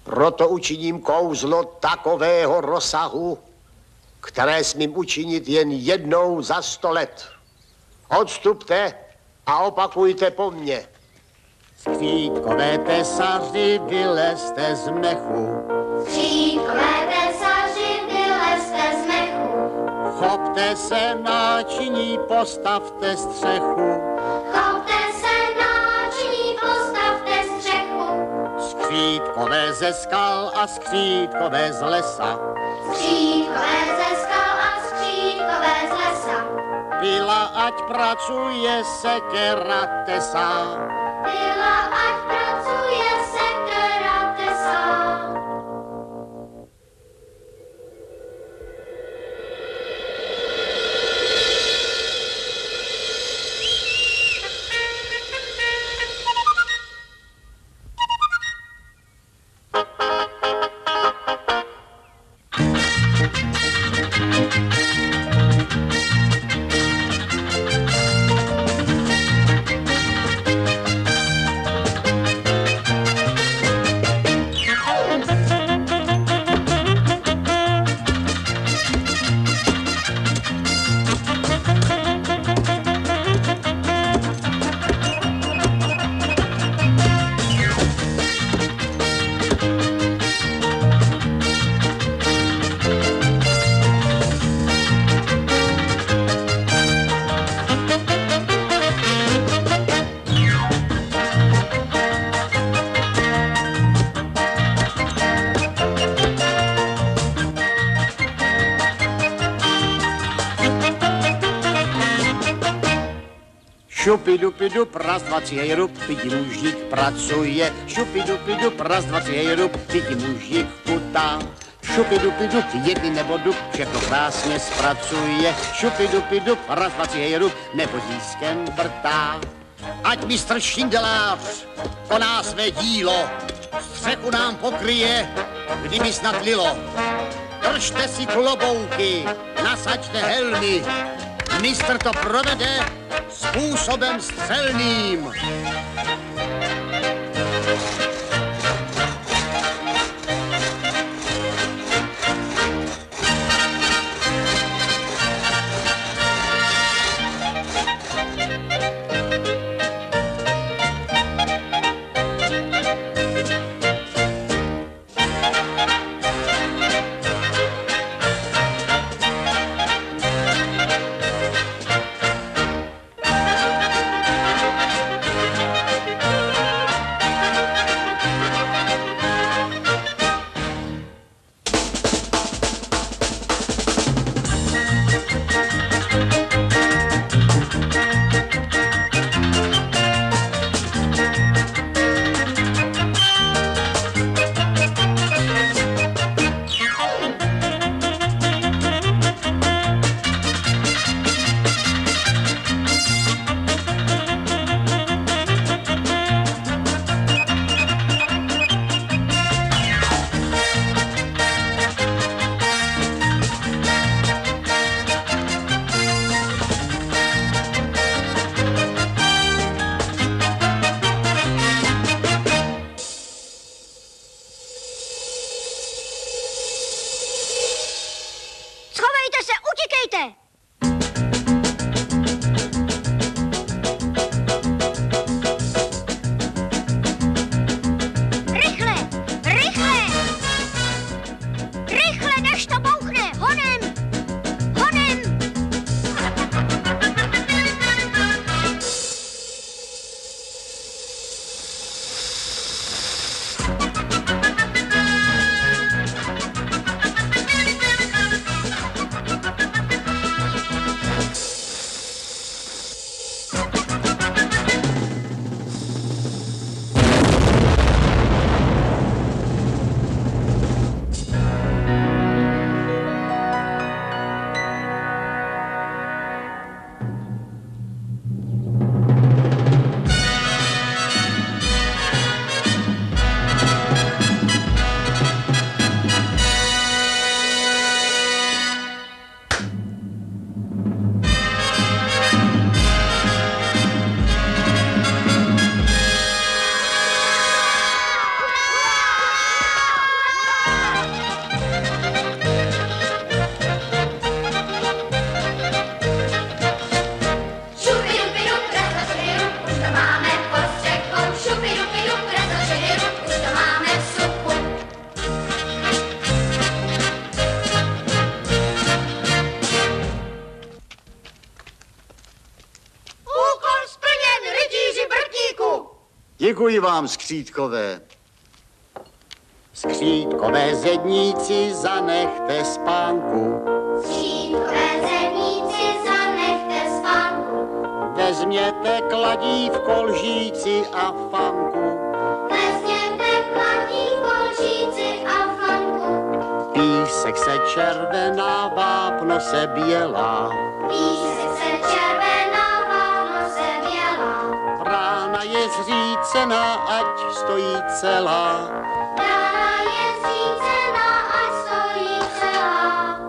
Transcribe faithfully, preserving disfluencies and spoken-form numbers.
Proto učiním kouzlo takového rozsahu, které smím učinit jen jednou za sto let. Odstupte a opakujte po mně. Skřítkové tesaři, vylezte z mechu. Skřítkové tesaři, vylezte z mechu. Chopte se náčiní, postavte střechu. Chopte se náčiní, postavte střechu. Skřítkové ze skal a skřítkové z lesa. Skřítkové ze skal a skřítkové z lesa. Pila, ať pracuje sekera tesa. Pila, ať pracuje sekera tesa. Šupidupidup, raz, dva, tři, hej, rup, pidi mužík pracuje. Šupidupidup, raz, dva, tři, hej, rup, pidi mužík kutá. Šupidupidup, jedny nebo dup, všechno krásně zpracuje. Šupidupidup, raz, dva, tři, hej, rup, nebo dískem vrtá. Ať mistr Šindelář koná své dílo, střechu nám pokryje, kdyby snad lilo. Držte si klobouky, nasaďte helmy, mistr to provede způsobem střelným. Děkuji vám, skřítkové. Skřítkové zedníci, zanechte spánku. Skřítkové zedníci, zanechte spánku. Vezměte kladívko, lžíci a fanku. Vezměte kladívko, lžíci a fanku. Písek se červená, vápno se bělá. Písek se červená, vápno se bělá. Brána je zřícená, ať stojí celá. Brána je zřícená, ať stojí celá.